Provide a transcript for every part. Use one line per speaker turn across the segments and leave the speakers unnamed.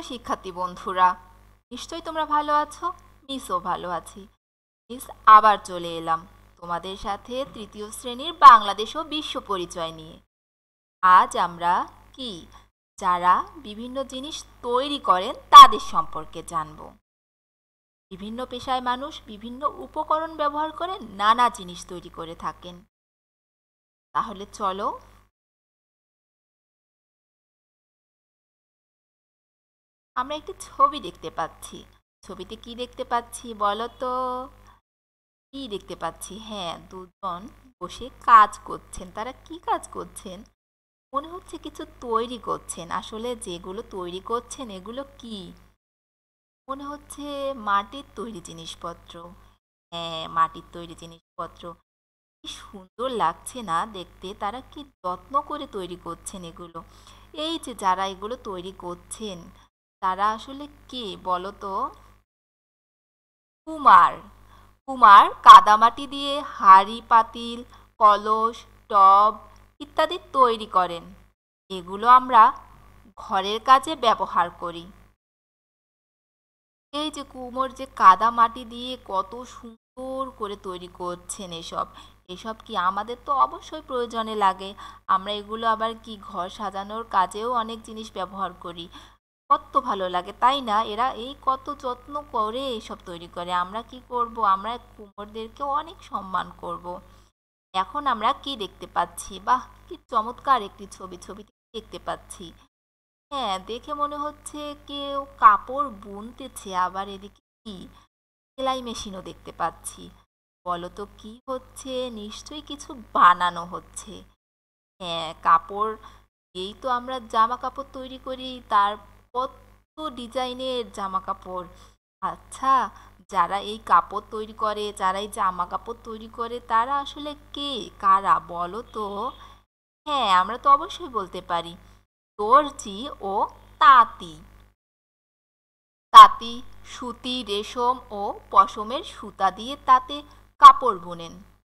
শিক্ষার্থী বন্ধুরা, নিশ্চয়ই তোমরা ভালো আছো। মিসও ভালো আছি। মিস আবার চলে এলাম তোমাদের সাথে তৃতীয় শ্রেণীর বাংলাদেশ ও বিশ্ব পরিচয় নিয়ে। আজ আমরা কি যারা বিভিন্ন জিনিস তৈরি করেন তাদের সম্পর্কে জানব। বিভিন্ন পেশায় মানুষ বিভিন্ন উপকরণ ব্যবহার করে নানা জিনিস তৈরি করে থাকেন। তাহলে চলো আমরা একটি ছবি দেখতে পাচ্ছি। ছবিতে কি দেখতে পাচ্ছি বলো তো? কি দেখতে পাচ্ছি? হ্যাঁ, দুজন বসে কাজ করছেন। তারা কি কাজ করছেন? মনে হচ্ছে কিছু তৈরি করছেন। আসলে যেগুলো তৈরি করছেন এগুলো কি? মনে হচ্ছে মাটির তৈরি জিনিসপত্র। হ্যাঁ, মাটির তৈরি জিনিসপত্র। কি সুন্দর লাগছে না দেখতে? তারা কি যত্ন করে তৈরি করছেন এগুলো। এই যে যারা এগুলো তৈরি করছেন তারা আসলে কে বলো তো? কুমার। কুমার কাদামাটি দিয়ে হাঁড়ি পাতিল কলস টব ইত্যাদি তৈরি করেন। এগুলো আমরা ঘরের কাজে ব্যবহার করি। এই যে কুমোর যে কাদা মাটি দিয়ে কত সুন্দর করে তৈরি করছেন এসব। এসব কি আমাদের তো অবশ্যই প্রয়োজনে লাগে। আমরা এগুলো আবার কি ঘর সাজানোর কাজেও অনেক জিনিস ব্যবহার করি। কত ভালো লাগে তাই না? এরা এই কত যত্ন করে এসব তৈরি করে। আমরা কি করব? আমরা কুমোরদেরকেও অনেক সম্মান করব। এখন আমরা কি দেখতে পাচ্ছি? বাহ, কি চমৎকার একটি ছবি। ছবিতে কি দেখতে পাচ্ছি? হ্যাঁ, দেখে মনে হচ্ছে কেউ কাপড় বুনতেছে। আবার এদিকে কি সেলাই মেশিনও দেখতে পাচ্ছি। বলো তো কি হচ্ছে? নিশ্চয়ই কিছু বানানো হচ্ছে। হ্যাঁ, কাপড় এই তো আমরা জামা কাপড় তৈরি করি। তার কত ডিজাইনের জামা কাপড়। আচ্ছা, যারা এই কাপড় তৈরি করে, যারা এই জামা কাপড় তৈরি করে তারা আসলে কে? কারা বলো তো? হ্যাঁ, আমরা তো অবশ্যই বলতে পারি দর্জি ও তাঁতি। তাঁতি সুতি রেশম ও পশমের সুতা দিয়ে তাতে কাপড় বুনেন।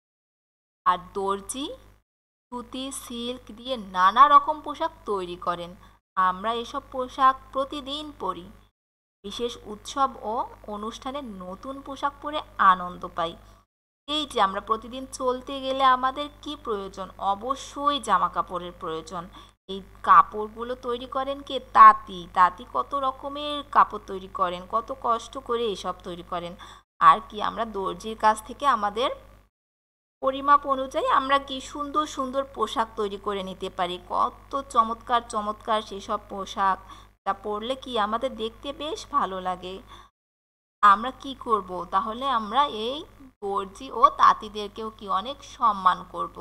আর দর্জি সুতি সিল্ক দিয়ে নানা রকম পোশাক তৈরি করেন। আমরা এসব পোশাক প্রতিদিন পরি। বিশেষ উৎসব ও অনুষ্ঠানে নতুন পোশাক পরে আনন্দ পাই। এই যে আমরা প্রতিদিন চলতে গেলে আমাদের কি প্রয়োজন? অবশ্যই জামা কাপড়ের প্রয়োজন। এই কাপড়গুলো তৈরি করেন কে? তাঁতি। তাঁতি কত রকমের কাপড় তৈরি করেন, কত কষ্ট করে এসব তৈরি করেন। আর কি আমরা দর্জির কাছ থেকে আমাদের পরিমাপ অনুযায়ী আমরা কি সুন্দর সুন্দর পোশাক তৈরি করে নিতে পারি। কত চমৎকার চমৎকার সেসব পোশাক, তা পরলে কি আমাদের দেখতে বেশ ভালো লাগে। আমরা কি করব তাহলে? আমরা এই দর্জি ও তাঁতিদেরকেও কি অনেক সম্মান করব।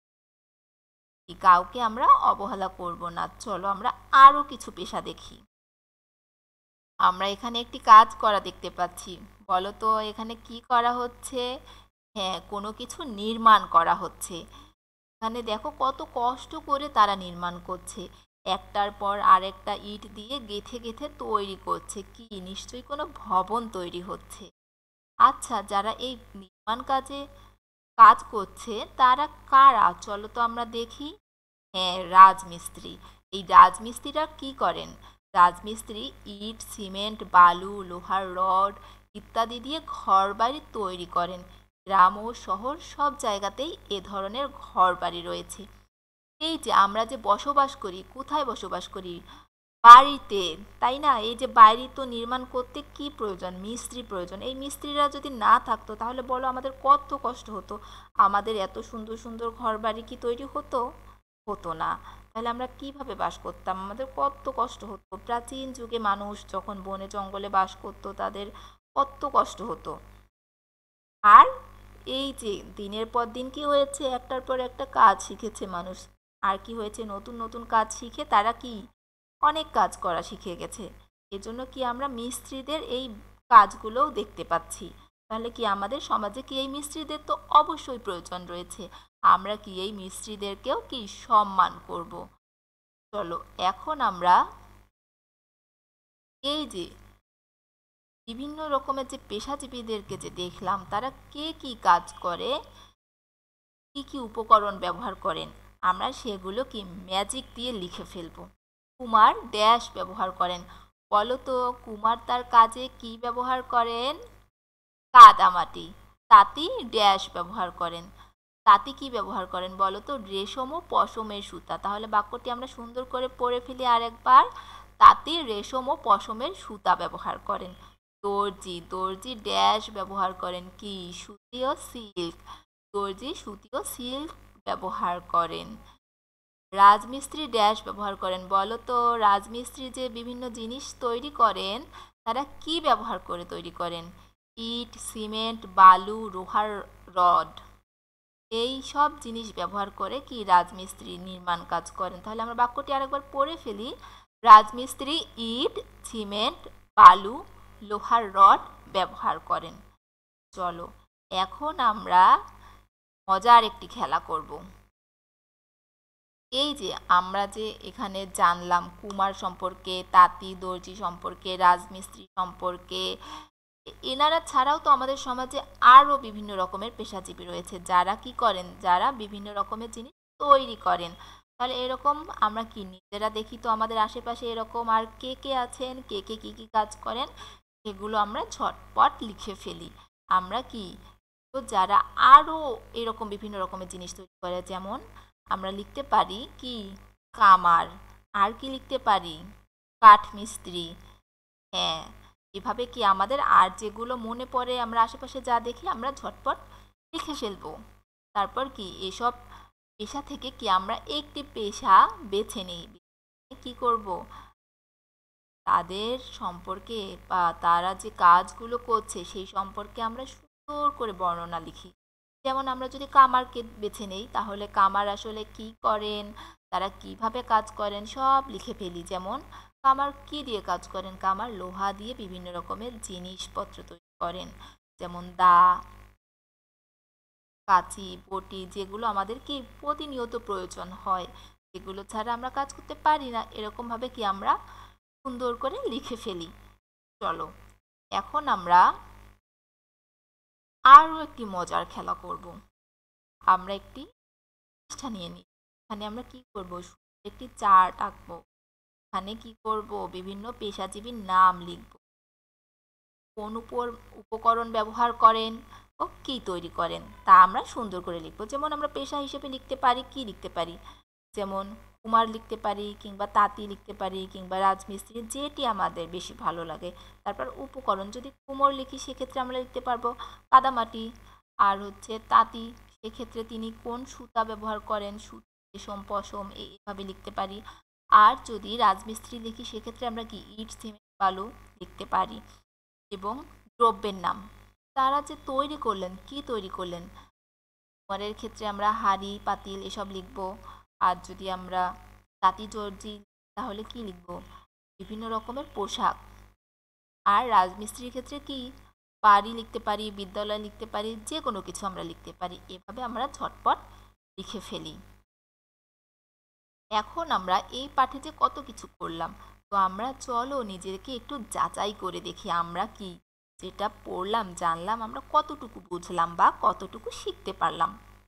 কাউকে আমরা অবহেলা করব না। চলো আমরা আরো কিছু পেশা দেখি। আমরা এখানে একটি কাজ করা দেখতে পাচ্ছি। বলো তো এখানে কি করা হচ্ছে? হ্যাঁ, কোনো কিছু নির্মাণ করা হচ্ছে। এখানে দেখো কত কষ্ট করে তারা নির্মাণ করছে। একটার পর আরেকটা ইট দিয়ে গেঁথে গেঁথে তৈরি করছে। কি নিশ্চয়ই কোনো ভবন তৈরি হচ্ছে। আচ্ছা, যারা এই নির্মাণ কাজে কাজ করছে তারা কারা? চলো তো আমরা দেখি। হ্যাঁ, রাজমিস্ত্রি। এই রাজমিস্ত্রিরা কি করেন? রাজমিস্ত্রি ইট সিমেন্ট বালু লোহার রড ইত্যাদি দিয়ে ঘরবাড়ি তৈরি করেন। গ্রাম ও শহর সব জায়গাতেই এ ধরনের ঘরবাড়ি রয়েছে। এই যে আমরা যে বসবাস করি, কোথায় বসবাস করি? বাড়িতে, তাই না? এই যে বাড়ি তো নির্মাণ করতে কি প্রয়োজন? মিস্ত্রি প্রয়োজন। এই মিস্ত্রিরা যদি না থাকতো তাহলে বলো আমাদের কত কষ্ট হতো। আমাদের এত সুন্দর সুন্দর ঘরবাড়ি কি তৈরি হতো? হতো না। তাহলে আমরা কিভাবে বাস করতাম? আমাদের কত কষ্ট হতো। প্রাচীন যুগে মানুষ যখন বনে জঙ্গলে বাস করতো তাদের কত কষ্ট হতো। আর এই যে দিনের পর দিন কি হয়েছে? একটার পর একটা কাজ শিখেছে মানুষ। আর কি হয়েছে? নতুন নতুন কাজ শিখে তারা কি অনেক কাজ করা শিখে গেছে। এজন্য কি আমরা মিস্ত্রিদের এই কাজগুলোও দেখতে পাচ্ছি। তাহলে কি আমাদের সমাজে কি এই মিস্ত্রিদের তো অবশ্যই প্রয়োজন রয়েছে। আমরা কি এই মিস্ত্রিদেরকেও কি সম্মান করব। চলো এখন আমরা এই যে বিভিন্ন রকমের যে পেশাজীবীদেরকে যে দেখলাম তারা কে কি কাজ করে, কি কি উপকরণ ব্যবহার করেন, আমরা সেগুলো কি ম্যাজিক দিয়ে লিখে ফেলবো। কুমার ড্যাশ ব্যবহার করেন। বলো তো কুমার তার কাজে কি ব্যবহার করেন? কাদামাটি। তাঁতি ড্যাশ ব্যবহার করেন। তাঁতি কি ব্যবহার করেন বলো তো? রেশম ও পশমের সুতা। তাহলে বাক্যটি আমরা সুন্দর করে পড়ে ফেলি আরেকবার। তাঁতি রেশম ও পশমের সুতা ব্যবহার করেন। দর্জি, দর্জি ড্যাশ ব্যবহার করেন কি? সুতি ও সিল্ক। দর্জি সুতি ও সিল্ক ব্যবহার করেন। রাজমিস্ত্রি ড্যাশ ব্যবহার করেন বলো তো? রাজমিস্ত্রি যে বিভিন্ন জিনিস তৈরি করেন তারা কি ব্যবহার করে তৈরি করেন? ইট, সিমেন্ট, বালু, লোহার রড, এই সব জিনিস ব্যবহার করে কি রাজমিস্ত্রি নির্মাণ কাজ করেন। তাহলে আমরা বাক্যটি আরেকবার পড়ে ফেলি। রাজমিস্ত্রি ইট, সিমেন্ট, বালু, লোহার রড ব্যবহার করেন। চলো এখন আমরা মজার একটি খেলা করব। এই যে আমরা যে এখানে জানলাম কুমার সম্পর্কে, তাঁতি দর্জি সম্পর্কে, রাজমিস্ত্রি সম্পর্কে, এনারা ছাড়াও তো আমাদের সমাজে আরও বিভিন্ন রকমের পেশাজীবী রয়েছে যারা কি করেন, যারা বিভিন্ন রকমের জিনিস তৈরি করেন। তাহলে এরকম আমরা কি নিজেরা দেখি তো আমাদের আশেপাশে এরকম আর কে কে আছেন, কে কে কি কি কাজ করেন, সেগুলো আমরা ঝটপট লিখে ফেলি। আমরা কি তো যারা আরও এরকম বিভিন্ন রকমের জিনিস তৈরি করে, যেমন আমরা লিখতে পারি কি কামার, আর কি লিখতে পারি কাঠমিস্ত্রি। হ্যাঁ, এভাবে কি আমাদের আর যেগুলো মনে পড়ে আমরা আশেপাশে যা দেখি আমরা ঝটপট লিখে ফেলবো। তারপর কি এসব পেশা থেকে কি আমরা একটি পেশা বেছে নিই, কি করব তাদের সম্পর্কে বা তারা যে কাজগুলো করছে সেই সম্পর্কে আমরা সুন্দর করে বর্ণনা লিখি। যেমন আমরা যদি কামারকে বেছে নেই তাহলে কামার আসলে কি করেন, তারা কিভাবে কাজ করেন সব লিখে ফেলি। যেমন কামার কি দিয়ে কাজ করেন? কামার লোহা দিয়ে বিভিন্ন রকমের জিনিসপত্র তৈরি করেন, যেমন দা, কাঁচি, বটি, যেগুলো আমাদের কি প্রতিনিয়ত প্রয়োজন হয়, যেগুলো ছাড়া আমরা কাজ করতে পারি না। এরকমভাবে কি আমরা সুন্দর করে লিখে ফেলি। চলো এখন আমরা আরও একটি মজার খেলা করব। আমরা একটি পৃষ্ঠা নিয়ে নিই, এখানে আমরা কি করব একটি চার্ট আঁকবো। এখানে কি করব বিভিন্ন পেশাজীবীর নাম লিখব, কোন উপকরণ ব্যবহার করেন ও কি তৈরি করেন তা আমরা সুন্দর করে লিখব। যেমন আমরা পেশা হিসেবে লিখতে পারি, কি লিখতে পারি, যেমন কুমার লিখতে পারি, কিংবা তাঁতি লিখতে পারি, কিংবা রাজমিস্ত্রি, যেটি আমাদের বেশি ভালো লাগে। তারপর উপকরণ যদি কুমোর লিখি সেক্ষেত্রে আমরা লিখতে পারবো কাদামাটি। আর হচ্ছে তাঁতি, সেক্ষেত্রে তিনি কোন সুতা ব্যবহার করেন, সুতি, রেশম, পশম, এইভাবে লিখতে পারি। আর যদি রাজমিস্ত্রি লিখি সেক্ষেত্রে আমরা কি ইট, সিমেন্ট, বালু লিখতে পারি। এবং দ্রব্যের নাম, তারা যে তৈরি করলেন, কি তৈরি করলেন, কুমারের ক্ষেত্রে আমরা হাঁড়ি, পাতিল এসব লিখব। আর যদি আমরা তাঁতি দর্জি তাহলে কি লিখব, বিভিন্ন রকমের পোশাক। আর রাজমিস্ত্রির ক্ষেত্রে কি বাড়ি লিখতে পারি, বিদ্যালয় লিখতে পারি, যে কোনো কিছু আমরা লিখতে পারি। এভাবে আমরা ঝটপট লিখে ফেলি। এখন আমরা এই পাঠে যে কত কিছু করলাম, তো আমরা চলো নিজেকে একটু যাচাই করে দেখি আমরা কি যেটা পড়লাম জানলাম আমরা কতটুকু বুঝলাম বা কতটুকু শিখতে পারলাম।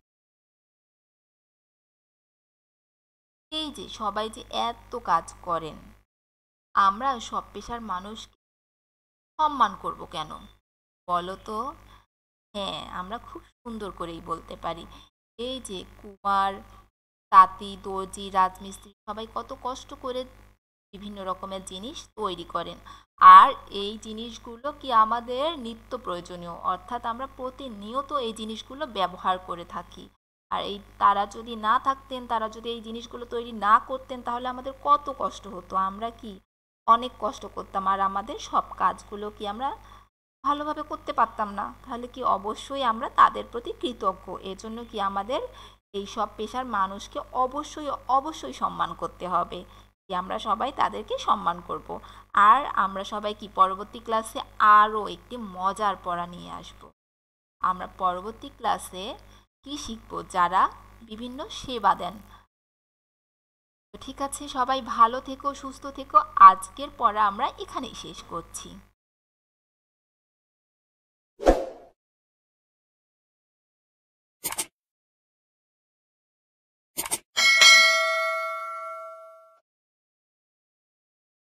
এই যে সবাই যে এত কাজ করেন, আমরা সব পেশার মানুষকে সম্মান করব কেন বলো তো? হ্যাঁ, আমরা খুব সুন্দর করেই বলতে পারি। এই যে কুমার, তাঁতি, দর্জি, রাজমিস্ত্রি সবাই কত কষ্ট করে বিভিন্ন রকমের জিনিস তৈরি করেন। আর এই জিনিসগুলো কি আমাদের নিত্য প্রয়োজনীয়, অর্থাৎ আমরা প্রতিনিয়ত এই জিনিসগুলো ব্যবহার করে থাকি। আর এই তারা যদি না থাকতেন, তারা যদি এই জিনিসগুলো তৈরি না করতেন তাহলে আমাদের কত কষ্ট হতো, আমরা কি অনেক কষ্ট করতাম, আর আমাদের সব কাজগুলো কি আমরা ভালোভাবে করতে পারতাম না। তাহলে কি অবশ্যই আমরা তাদের প্রতি কৃতজ্ঞ। এজন্য কি আমাদের এই সব পেশার মানুষকে অবশ্যই অবশ্যই সম্মান করতে হবে, কি আমরা সবাই তাদেরকে সম্মান করব। আর আমরা সবাই কি পরবর্তী ক্লাসে আরও একটি মজার পড়া নিয়ে আসব। আমরা পরবর্তী ক্লাসে কি শিখব, যারা বিভিন্ন সেবা দেন। ঠিক আছে, সবাই ভালো থেকো, সুস্থ থেকো। আজকের পড়া আমরা এখানেই শেষ করছি।